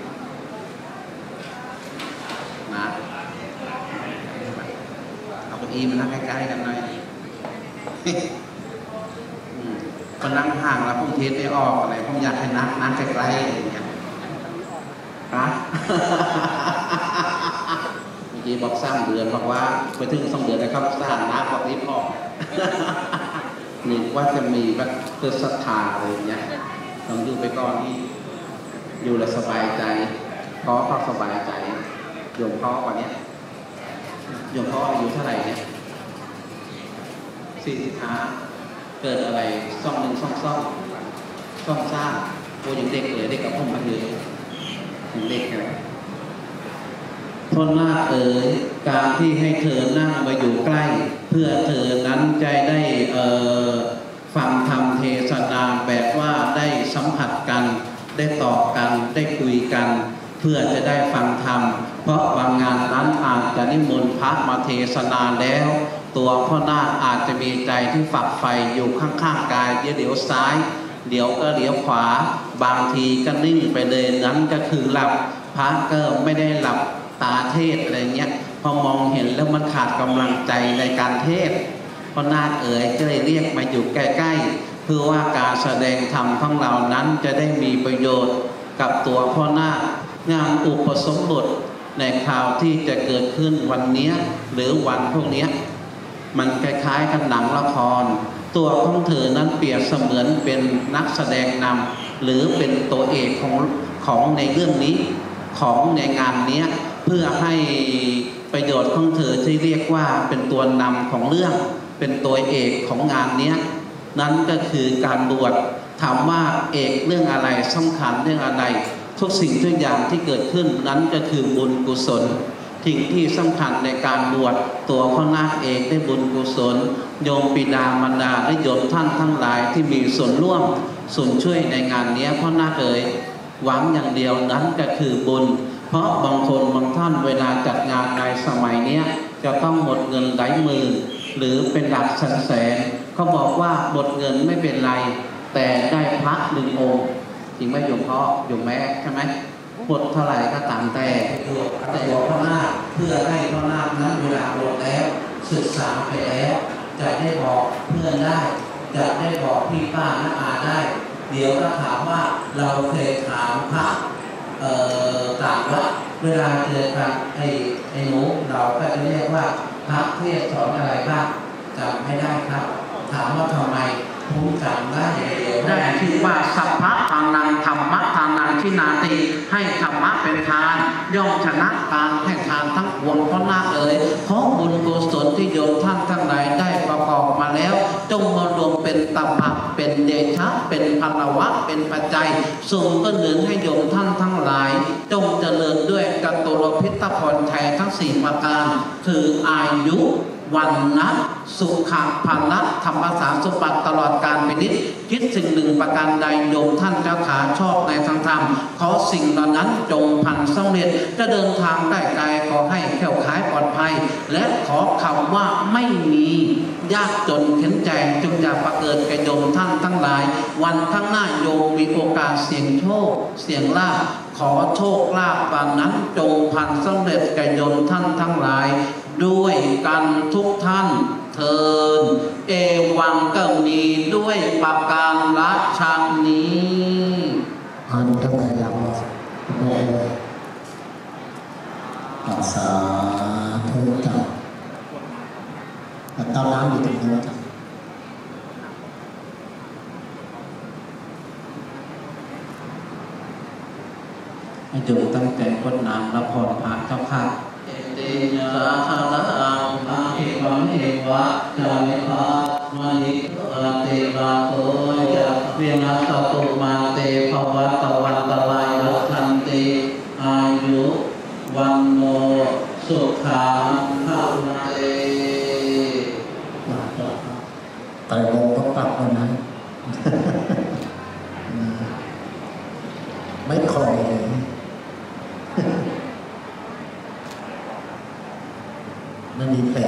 นะเอาเก้าอี้มานั่งใกล้ๆกันหน่อยคนนั่งห่างแล้วผมเทสไม่ออกอะไรผมอยากให้นั่งนั่งใกล้ๆอย่างเงี้ยฮะเมื่อกี้บอกสร้างเดือนบอกว่าไปถึงสองเดือนนะครับสร้างน้ำบอกนี้พอนี่ว่าจะมีแบบเพื่อศรัทธาอะไรอย่างเงี้ยต้องอยู่ไปก่อนที่อยู่แล้วสบายใจเพราะเขาสบายใจโยมพ่อกว่านี้โยมพ่ออายุเท่าไหร่เนี่ยสี่สิบห้าเกิดอะไรซ่องหนึ่งซ่องซ่องซ่องซ่าโอ้ยังเด็กเลยเด็กกับผมมาเลยยังเด็กเลยพ่อนาคเอ๋ยการที่ให้เธอนั่งมาอยู่ใกล้เพื่อเธอนั้นใจได้เอ่อฟังธรรมเทศนาแบบว่าได้สัมผัสกันได้ตอบกันได้คุยกันเพื่อจะได้ฟังธรรมเพราะบางงานนั้นอาจจะนิมนต์พระมาเทศนาแล้วตัวพ่อนาคอาจจะมีใจที่ฝักใฝ่อยู่ข้างๆกายเดี๋ยวเดี๋ยวซ้ายเดี๋ยวก็เดี๋ยวขวาบางทีก็นิ่งไปเลยนั้นก็คือหลับพระก็ไม่ได้หลับตาเทศอะไรเงี้ยพอมองเห็นแล้วมันขาดกำลังใจในการเทศพ่อนาคเอ๋ยก็เลยเรียกมาอยู่ใกล้ๆเพื่อว่าการแสดงธรรมของเรานั้นจะได้มีประโยชน์กับตัวพ่อนาคงานอุปสมบทในคราวที่จะเกิดขึ้นวันนี้หรือวันพวกนี้มันคล้ายๆกับหนังละครตัวของเธอนั้นเปรียบเสมือนเป็นนักแสดงนำหรือเป็นตัวเอกของของในเรื่องนี้ของในงานนี้เพื่อให้ประโยชน์ของเธอที่เรียกว่าเป็นตัวนำของเรื่องเป็นตัวเอกของงานนี้นั้นก็คือการบวชถามว่าเอกเรื่องอะไรสำคัญเรื่องอะไรทุกสิ่งทุกอย่างที่เกิดขึ้นนั้นก็คือบุญกุศลสิ่งที่สำคัญในการบวชตัวพ่อนาคเอกได้บุญกุศลโยมปิดามารดาและโยมท่านทั้งหลายที่มีส่วนร่วมส่วนช่วยในงานนี้พ่อนาคเอ๋ยหวังอย่างเดียวนั้นก็คือบุญเพราะบางคนบางท่านเวลาจัดงานในสมัยนี้จะต้องหมดเงินหลายหมื่นหรือเป็นหลักแสนๆเขาบอกว่าหมดเงินไม่เป็นไรแต่ได้พระหนึ่งองค์จริงไหมโยมพ่อโยมแม่ใช่ไหมบทเท่าไหร่ก็ตามแต่แต่บอกพระนาคเพื่อให้พระนาคนั้นเวลาบวชแล้วศึกษาไปแล้วจะได้บอกเพื่อนได้จะได้บอกพี่ป้าน้าอาได้เดี๋ยวก็ถามว่าเราเคยถามพระเอ่อต่างวัดเวลาเจอกันไอ้ไอ้หนูเราก็จะเรียกว่าพระเทศสอนอะไรบ้างจำไม่ได้ครับถามว่าทำไมผมจำได้ได้ที่ว่าสัพพะทางนังธรรมะทางนังที่นาตีให้ธรรมะเป็นทานย่อมชนะการให้ทานทั้งปวงเพราะนาเอ๋ยเพราะบุญกุศลที่โยมท่านทั้งหลายได้ประกอบมาแล้วจงมารวมเป็นตบะเป็นเดชะเป็นพลวะเป็นปัจจัยส่งก็เหนือให้โยมท่านทั้งหลายจงเจริญด้วยกัตตุรพิทพรชัยทั้งสี่ประการคืออายุวันนะสุขะภาละธรรมสารสมบัติตลอดกาลเป็นนิจคิดสิ่งหนึ่งประการใดโยมท่านเจ้าขาชอบในทางธรรมขอสิ่งเหล่านั้นจงพันสำเร็จจะเดินทางได้ไกลขอให้แข็งขายปลอดภัยและขอคำว่าไม่มียากจนเข็นใจจงอย่าประเกิดแก่โยมท่านทั้งหลายวันข้างหน้าโยมมีโอกาสเสี่ยงโชคเสี่ยงลาภขอโชคลาภปานนั้นจงพันสำเร็จแก่โยมท่านทั้งหลายด้วยกันทุกท่านเทินเอวังก็มีด้วยประการละชานี้อันทั้งหลายเราสาธุจ้ะเต้าน้ำอยู่ตรงนี้จ้ะให้ดูตั้งแต่กดน้ำละพรพระเจ้าค่ะเตยะหะละอังอาภิวังเอวะจามิภามานิอาเตมาโตยะเวียนัสตุมาเตภวัตวันตรายรัชันติอายุวันโนสุขังภะละเตไตรโลกต้องปรับแล้วนะไม่คอยเลยไม่มีแผล